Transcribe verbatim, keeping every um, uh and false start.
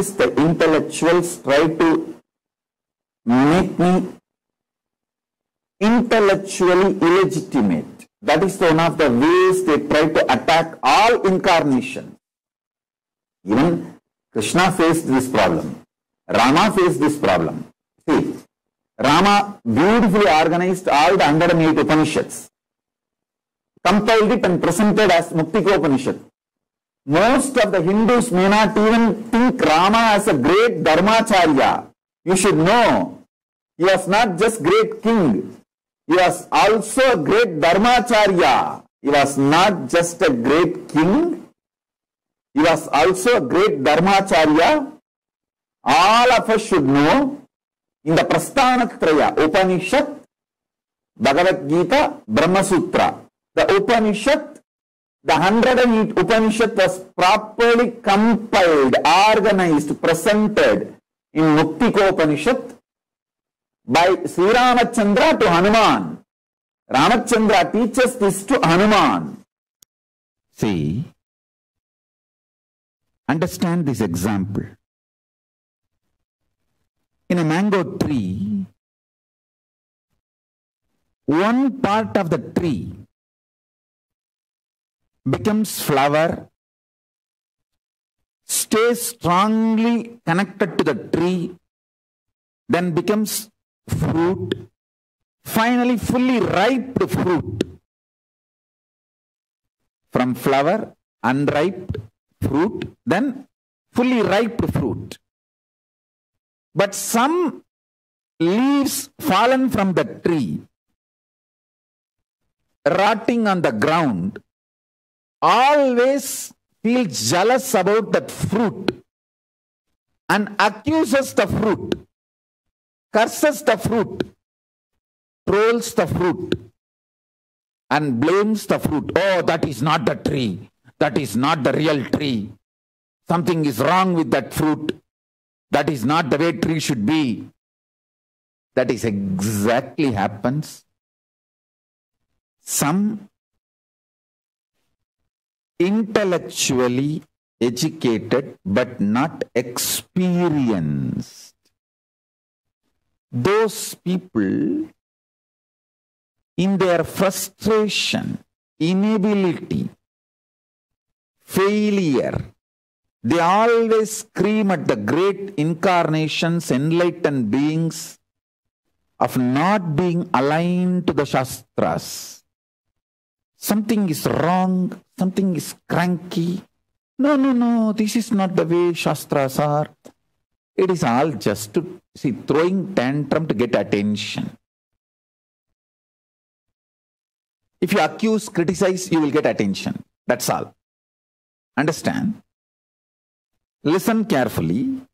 scientists, the intellectuals try to make me intellectually illegitimate. That is one of the ways they try to attack all incarnations. Even Krishna faced this problem. Rama faced this problem. See, Rama beautifully organized all the one hundred eight Upanishads, compiled it and presented as Muktikopanishad. Most of the Hindus may not even think Rama as a great Dharmacharya. You should know, he was not just great king, he was also a great Dharmacharya. He was not just a great king, he was also a great Dharmacharya. All of us should know, in the Prasthanatraya, Upanishad, Bhagavad Gita, Brahma Sutra, the Upanishad, the one hundred eight Upanishad was properly compiled, organized, presented in Muktikopanishad by Sri Ramachandra to Hanuman. Ramachandra teaches this to Hanuman. See, understand this example. In a mango tree, one part of the tree becomes flower, stays strongly connected to the tree, then becomes fruit, finally fully ripe fruit. From flower, unripe fruit, then fully ripe fruit. But some leaves fallen from the tree, rotting on the ground, always feels jealous about that fruit and accuses the fruit, curses the fruit, trolls the fruit, and blames the fruit. Oh, that is not the tree. That is not the real tree. Something is wrong with that fruit. That is not the way tree should be. That is exactly happens. Some intellectually educated but not experienced, those people, in their frustration, inability, failure, they always scream at the great incarnations, enlightened beings, of not being aligned to the Shastras. Something is wrong, something is cranky. No, no, no, this is not the way Shastras are. It is all just to, see, throwing tantrum to get attention. If you accuse, criticize, you will get attention. That's all. Understand? Listen carefully.